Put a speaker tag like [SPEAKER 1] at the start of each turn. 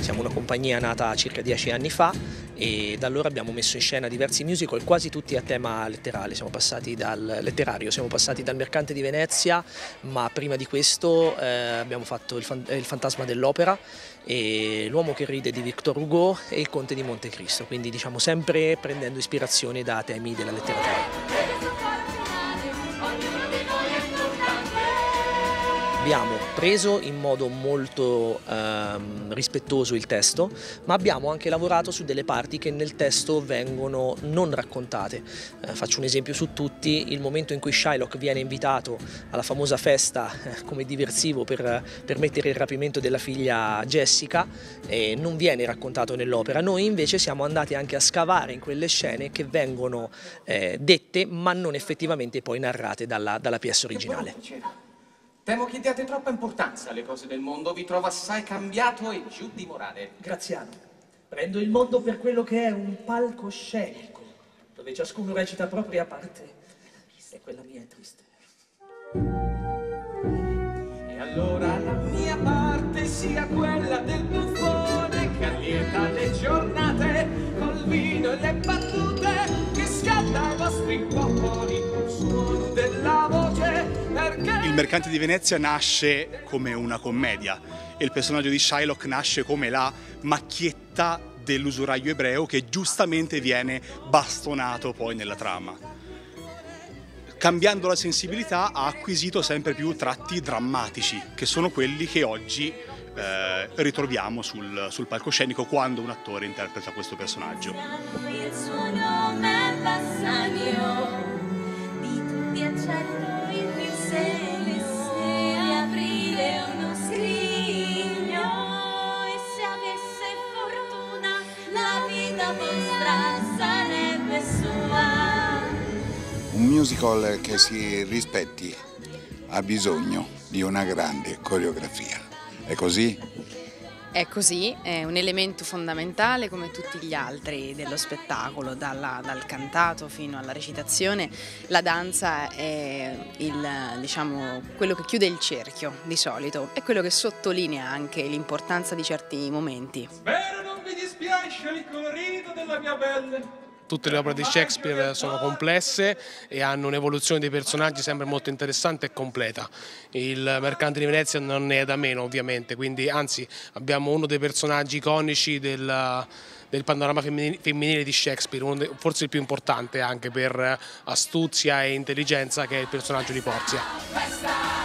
[SPEAKER 1] siamo una compagnia nata circa 10 anni fa e da allora abbiamo messo in scena diversi musical, quasi tutti a tema letterale, siamo passati dal letterario, siamo passati dal Mercante di Venezia, ma prima di questo abbiamo fatto il Fantasma dell'Opera, e L'uomo che ride di Victor Hugo e Il Conte di Montecristo, quindi diciamo sempre prendendo ispirazione da temi della letteratura. Abbiamo preso in modo molto rispettoso il testo, ma abbiamo anche lavorato su delle parti che nel testo vengono non raccontate. Faccio un esempio su tutti: il momento in cui Shylock viene invitato alla famosa festa come diversivo per permettere il rapimento della figlia Jessica, non viene raccontato nell'opera. Noi invece siamo andati anche a scavare in quelle scene che vengono dette ma non effettivamente poi narrate dalla pièce originale.
[SPEAKER 2] Temo che diate troppa importanza alle cose del mondo, vi trovo assai cambiato e giù di morale.
[SPEAKER 1] Graziano, prendo il mondo per quello che è un palcoscenico, dove ciascuno recita propria parte, e quella mia è triste.
[SPEAKER 2] E allora la mia parte sia quella del buffone che allieta le giornate col vino e le battute, che scalda i vostri popoli col suono della voce.
[SPEAKER 3] Il Mercante di Venezia nasce come una commedia e il personaggio di Shylock nasce come la macchietta dell'usuraio ebreo che giustamente viene bastonato poi nella trama. Cambiando la sensibilità ha acquisito sempre più tratti drammatici, che sono quelli che oggi ritroviamo sul palcoscenico quando un attore interpreta questo personaggio.
[SPEAKER 4] Il suo nome è Bassanio, di tutti accetto il più se aprile uno scrigno, e se avesse fortuna la vita vostra sarebbe sua.
[SPEAKER 5] Un musical che si rispetti ha bisogno di una grande coreografia. È così?
[SPEAKER 6] È così, è un elemento fondamentale come tutti gli altri dello spettacolo, dal cantato fino alla recitazione. La danza è diciamo, quello che chiude il cerchio di solito, è quello che sottolinea anche l'importanza di certi momenti.
[SPEAKER 2] Spero non vi dispiace il colorito della mia pelle.
[SPEAKER 7] Tutte le opere di Shakespeare sono complesse e hanno un'evoluzione dei personaggi sempre molto interessante e completa. Il Mercante di Venezia non è da meno, ovviamente, quindi anzi abbiamo uno dei personaggi iconici del panorama femminile di Shakespeare, forse il più importante anche per astuzia e intelligenza, che è il personaggio di Porzia.